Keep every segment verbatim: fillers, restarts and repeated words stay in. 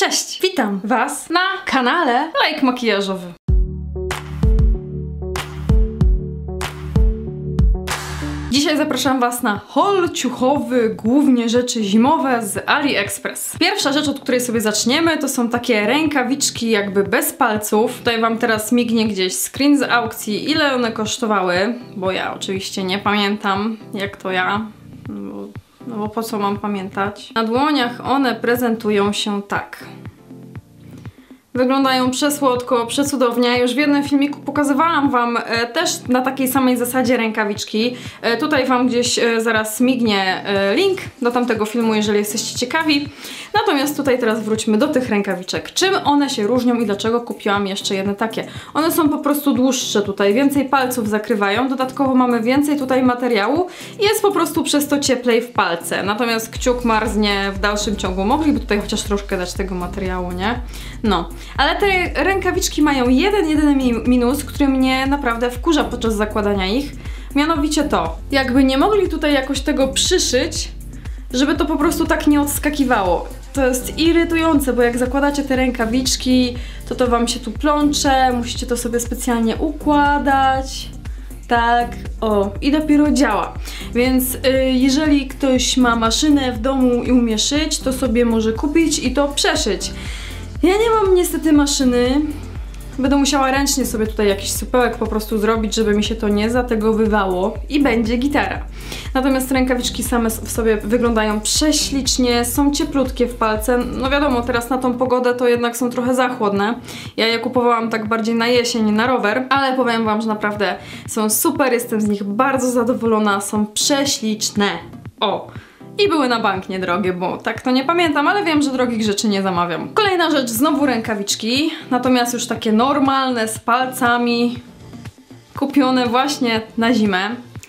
Cześć! Witam Was na kanale Like Makijażowy. Dzisiaj zapraszam Was na haul ciuchowy, głównie rzeczy zimowe z AliExpress. Pierwsza rzecz, od której sobie zaczniemy, to są takie rękawiczki jakby bez palców. Tutaj Wam teraz mignie gdzieś screen z aukcji, ile one kosztowały, bo ja oczywiście nie pamiętam, jak to ja, no bo, no bo po co mam pamiętać. Na dłoniach one prezentują się tak. Wyglądają przesłodko, przecudownie. Już w jednym filmiku pokazywałam Wam e, też na takiej samej zasadzie rękawiczki. E, tutaj Wam gdzieś e, zaraz mignie e, link do tamtego filmu, jeżeli jesteście ciekawi. Natomiast tutaj teraz wróćmy do tych rękawiczek. Czym one się różnią i dlaczego kupiłam jeszcze jedne takie? One są po prostu dłuższe tutaj, więcej palców zakrywają, dodatkowo mamy więcej tutaj materiału i jest po prostu przez to cieplej w palce. Natomiast kciuk marznie w dalszym ciągu. Mogliby tutaj chociaż troszkę dać tego materiału, nie? No. Ale te rękawiczki mają jeden, jedyny minus, który mnie naprawdę wkurza podczas zakładania ich. Mianowicie to, jakby nie mogli tutaj jakoś tego przyszyć, żeby to po prostu tak nie odskakiwało. To jest irytujące, bo jak zakładacie te rękawiczki, to to Wam się tu plącze, musicie to sobie specjalnie układać. Tak, o, i dopiero działa. Więc y, jeżeli ktoś ma maszynę w domu i umie szyć, to sobie może kupić i to przeszyć. Ja nie mam niestety maszyny. Będę musiała ręcznie sobie tutaj jakiś supełek po prostu zrobić, żeby mi się to nie zategowywało i będzie gitara. Natomiast rękawiczki same w sobie wyglądają prześlicznie, są cieplutkie w palce. No wiadomo, teraz na tą pogodę to jednak są trochę za chłodne. Ja je kupowałam tak bardziej na jesień, na rower, ale powiem Wam, że naprawdę są super, jestem z nich bardzo zadowolona, są prześliczne. O! I były na bank niedrogie, bo tak to nie pamiętam, ale wiem, że drogich rzeczy nie zamawiam. Kolejna rzecz, znowu rękawiczki, natomiast już takie normalne, z palcami, kupione właśnie na zimę.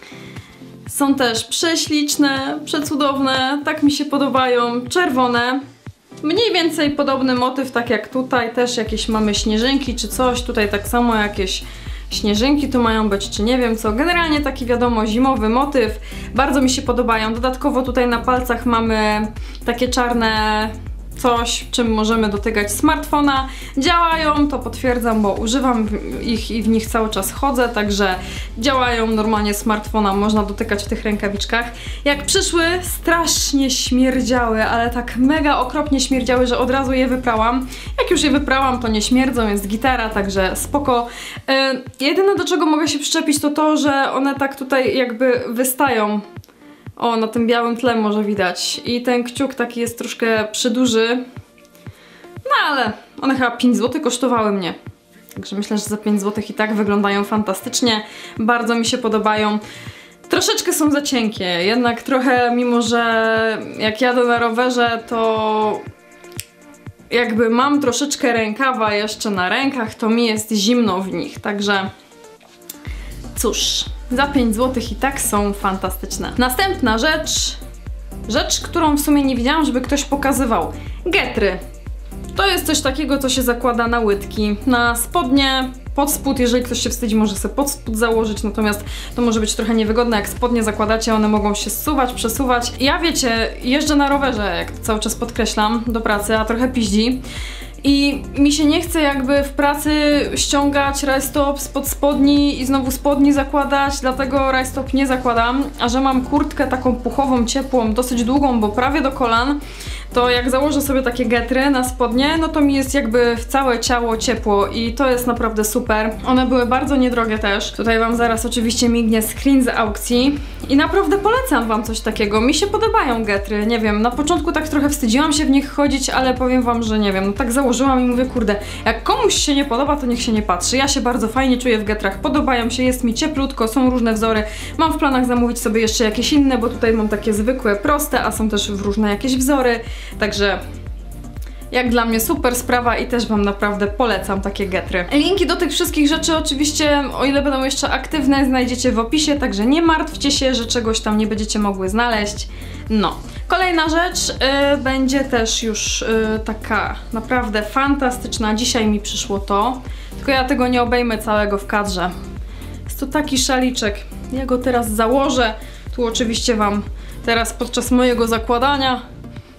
Są też prześliczne, przecudowne, tak mi się podobają, czerwone. Mniej więcej podobny motyw, tak jak tutaj, też jakieś mamy śnieżynki czy coś, tutaj tak samo jakieś śnieżynki tu mają być, czy nie wiem co. Generalnie taki, wiadomo, zimowy motyw. Bardzo mi się podobają. Dodatkowo tutaj na palcach mamy takie czarne coś, czym możemy dotykać smartfona. Działają, to potwierdzam, bo używam ich i w nich cały czas chodzę, także działają normalnie smartfona, można dotykać w tych rękawiczkach. Jak przyszły, strasznie śmierdziały, ale tak mega okropnie śmierdziały, że od razu je wyprałam. Jak już je wyprałam, to nie śmierdzą, jest gitara, także spoko. Yy, jedyne, do czego mogę się przyczepić, to to, że one tak tutaj jakby wystają. O, na tym białym tle może widać. I ten kciuk taki jest troszkę przyduży. No ale one chyba pięć złotych kosztowały mnie. Także myślę, że za pięć złotych i tak wyglądają fantastycznie. Bardzo mi się podobają. Troszeczkę są za cienkie. Jednak trochę, mimo że jak jadę na rowerze, to jakby mam troszeczkę rękawa jeszcze na rękach, to mi jest zimno w nich. Także cóż, za pięć złotych i tak są fantastyczne. Następna rzecz, rzecz, którą w sumie nie widziałam, żeby ktoś pokazywał. Getry. To jest coś takiego, co się zakłada na łydki, na spodnie, pod spód. Jeżeli ktoś się wstydzi, może sobie pod spód założyć, natomiast to może być trochę niewygodne, jak spodnie zakładacie, one mogą się zsuwać, przesuwać. Ja, wiecie, jeżdżę na rowerze, jak cały czas podkreślam, do pracy, a trochę piździ. I mi się nie chce jakby w pracy ściągać rajstop spod spodni i znowu spodni zakładać, dlatego rajstop nie zakładam, a że mam kurtkę taką puchową, ciepłą, dosyć długą, bo prawie do kolan, to jak założę sobie takie getry na spodnie, no to mi jest jakby w całe ciało ciepło i to jest naprawdę super. One były bardzo niedrogie też. Tutaj Wam zaraz oczywiście mignie screen z aukcji i naprawdę polecam Wam coś takiego. Mi się podobają getry, nie wiem, na początku tak trochę wstydziłam się w nich chodzić, ale powiem Wam, że nie wiem, no tak założyłam i mówię, kurde, jak komuś się nie podoba, to niech się nie patrzy. Ja się bardzo fajnie czuję w getrach, podobają się, jest mi cieplutko, są różne wzory. Mam w planach zamówić sobie jeszcze jakieś inne, bo tutaj mam takie zwykłe, proste, a są też w różne jakieś wzory. Także jak dla mnie super sprawa i też Wam naprawdę polecam takie getry. Linki do tych wszystkich rzeczy oczywiście, o ile będą jeszcze aktywne, znajdziecie w opisie, także nie martwcie się, że czegoś tam nie będziecie mogły znaleźć. No. Kolejna rzecz y, będzie też już y, taka naprawdę fantastyczna. Dzisiaj mi przyszło to, tylko ja tego nie obejmę całego w kadrze. Jest to taki szaliczek. Ja go teraz założę. Tu oczywiście Wam teraz podczas mojego zakładania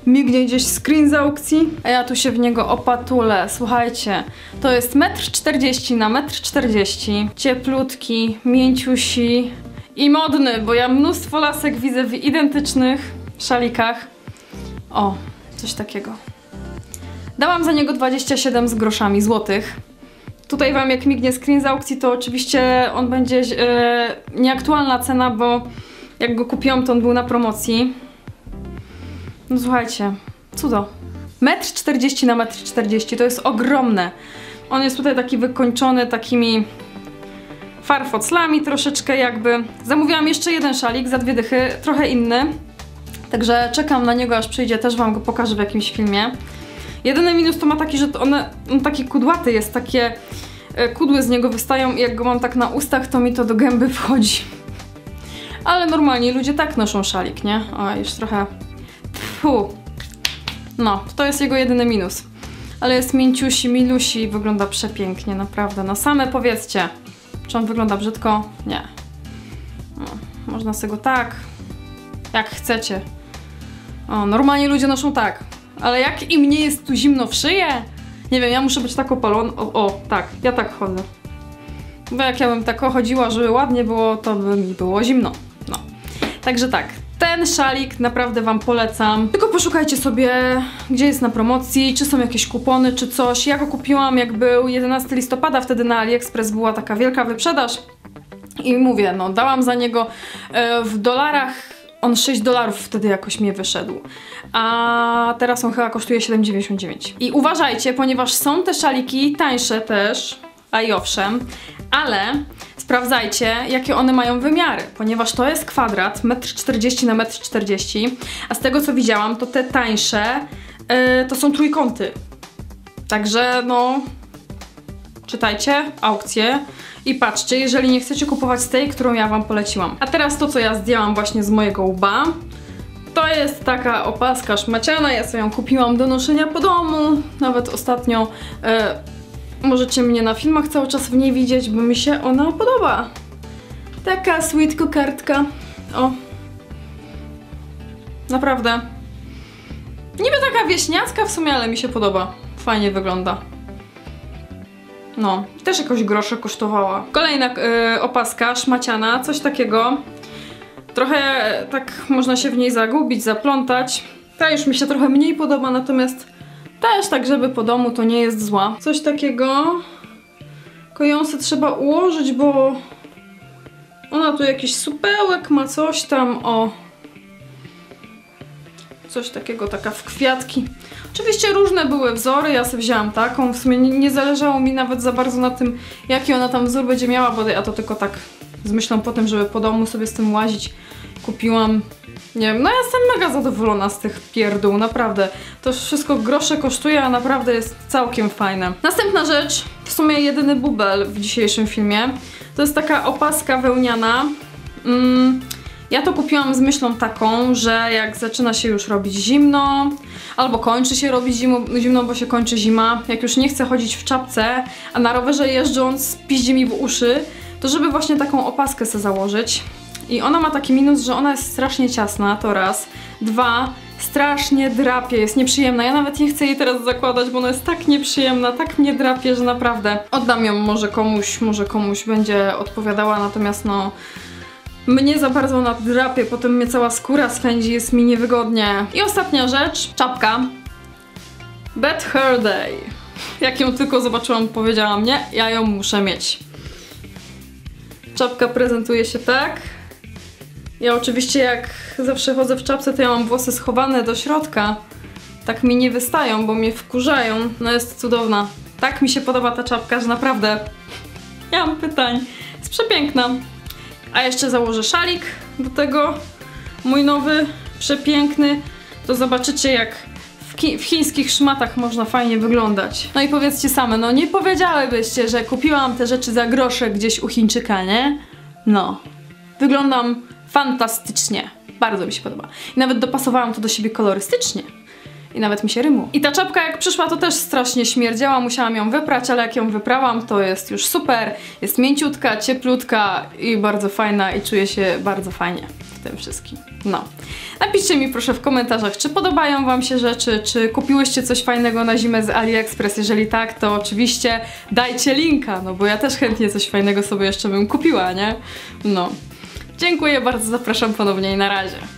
mignie gdzieś screen z aukcji, a ja tu się w niego opatulę. Słuchajcie, to jest metr czterdzieści na metr czterdzieści. Cieplutki, mięciusi i modny, bo ja mnóstwo lasek widzę w identycznych szalikach. O, coś takiego. Dałam za niego dwadzieścia siedem z groszami złotych. Tutaj wam jak mignie screen z aukcji, to oczywiście on będzie e, nieaktualna cena, bo jak go kupiłam, to on był na promocji. No słuchajcie, cudo. metr czterdzieści na metr czterdzieści, to jest ogromne. On jest tutaj taki wykończony takimi farfoclami troszeczkę jakby. Zamówiłam jeszcze jeden szalik za dwie dychy, trochę inny. Także czekam na niego, aż przyjdzie, też wam go pokażę w jakimś filmie. Jedyny minus to ma taki, że one, on taki kudłaty jest, takie e, kudły z niego wystają i jak go mam tak na ustach, to mi to do gęby wchodzi. Ale normalnie ludzie tak noszą szalik, nie? O, już trochę... Fu. No, to jest jego jedyny minus. Ale jest mięciusi, milusi i wygląda przepięknie, naprawdę. No same powiedzcie, czy on wygląda brzydko? Nie. No, można sobie go tak, jak chcecie. O, normalnie ludzie noszą tak. Ale jak im nie jest tu zimno w szyję? Nie wiem, ja muszę być tak opalona. O, o, tak, ja tak chodzę. Bo jak ja bym tak chodziła, żeby ładnie było, to by mi było zimno. No. Także tak, ten szalik naprawdę wam polecam. Tylko poszukajcie sobie, gdzie jest na promocji, czy są jakieś kupony, czy coś. Ja go kupiłam, jak był jedenastego listopada, wtedy na AliExpress była taka wielka wyprzedaż. I mówię, no dałam za niego e, w dolarach. On sześć dolarów wtedy jakoś mnie wyszedł. A teraz on chyba kosztuje siedem dziewięćdziesiąt dziewięć. I uważajcie, ponieważ są te szaliki tańsze też, a i owszem, ale sprawdzajcie, jakie one mają wymiary, ponieważ to jest kwadrat, metr czterdzieści na metr czterdzieści, a z tego co widziałam, to te tańsze yy, to są trójkąty. Także no, czytajcie aukcje i patrzcie, jeżeli nie chcecie kupować z tej, którą ja wam poleciłam. A teraz to, co ja zdjęłam właśnie z mojego łba, to jest taka opaska szmaciana, ja sobie ją kupiłam do noszenia po domu, nawet ostatnio e, możecie mnie na filmach cały czas w niej widzieć, bo mi się ona podoba. Taka sweet kokardka. O. Naprawdę. Niby taka wieśniacka w sumie, ale mi się podoba. Fajnie wygląda. No, też jakoś grosze kosztowała. Kolejna y, opaska szmaciana, coś takiego. Trochę tak można się w niej zagubić, zaplątać. Ta już mi się trochę mniej podoba, natomiast też tak, żeby po domu, to nie jest zła. Coś takiego. Tylko ją se trzeba ułożyć, bo ona tu jakiś supełek ma, coś tam, o. Coś takiego, taka w kwiatki. Oczywiście różne były wzory, ja sobie wzięłam taką, w sumie nie, nie zależało mi nawet za bardzo na tym, jaki ona tam wzór będzie miała, bo ja to tylko tak z myślą po tym, żeby po domu sobie z tym łazić, kupiłam. Nie wiem, no ja jestem mega zadowolona z tych pierdół, naprawdę. To wszystko grosze kosztuje, a naprawdę jest całkiem fajne. Następna rzecz, w sumie jedyny bubel w dzisiejszym filmie, to jest taka opaska wełniana. Mm, Ja to kupiłam z myślą taką, że jak zaczyna się już robić zimno, albo kończy się robić zimno, zimno, bo się kończy zima, jak już nie chcę chodzić w czapce, a na rowerze jeżdżąc piździ mi w uszy, to żeby właśnie taką opaskę sobie założyć. I ona ma taki minus, że ona jest strasznie ciasna, to raz. Dwa, strasznie drapie, jest nieprzyjemna. Ja nawet nie chcę jej teraz zakładać, bo ona jest tak nieprzyjemna, tak mnie drapie, że naprawdę oddam ją może komuś, może komuś będzie odpowiadała, natomiast no... mnie za bardzo ona drapie, potem mnie cała skóra swędzi, jest mi niewygodnie. I ostatnia rzecz, czapka. Bad Hair Day. Jak ją tylko zobaczyłam, powiedziałam, nie, ja ją muszę mieć. Czapka prezentuje się tak. Ja oczywiście jak zawsze chodzę w czapce, to ja mam włosy schowane do środka. Tak mi nie wystają, bo mnie wkurzają. No jest cudowna. Tak mi się podoba ta czapka, że naprawdę nie mam pytań. Jest przepiękna. A jeszcze założę szalik do tego, mój nowy, przepiękny, to zobaczycie jak w, w chińskich szmatach można fajnie wyglądać. No i powiedzcie same, no nie powiedziałybyście, że kupiłam te rzeczy za grosze gdzieś u Chińczyka, nie? No, wyglądam fantastycznie, bardzo mi się podoba. I nawet dopasowałam to do siebie kolorystycznie. I nawet mi się rymło. I ta czapka jak przyszła, to też strasznie śmierdziała, musiałam ją wyprać, ale jak ją wyprałam, to jest już super. Jest mięciutka, cieplutka i bardzo fajna i czuję się bardzo fajnie w tym wszystkim. No. Napiszcie mi proszę w komentarzach, czy podobają wam się rzeczy, czy kupiłyście coś fajnego na zimę z AliExpress. Jeżeli tak, to oczywiście dajcie linka, no bo ja też chętnie coś fajnego sobie jeszcze bym kupiła, nie? No. Dziękuję bardzo, zapraszam ponownie i na razie.